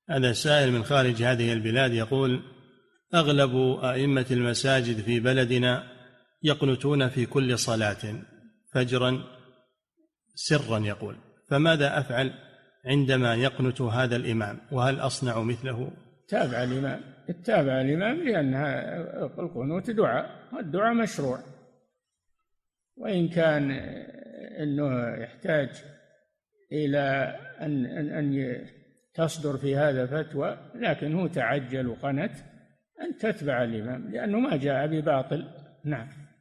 هذا سائل من خارج هذه البلاد يقول: أغلب أئمة المساجد في بلدنا يقنتون في كل صلاة فجرا سرا، يقول، فماذا أفعل عندما يقنت هذا الإمام، وهل أصنع مثله؟ تابع الإمام، اتبع الإمام، لأن القنوت دعاء، والدعاء مشروع، وإن كان أنه يحتاج إلى أن تصدر في هذا فتوى، لكن هو تعجل وقنت، أن تتبع الإمام، لأنه ما جاء بباطل. نعم.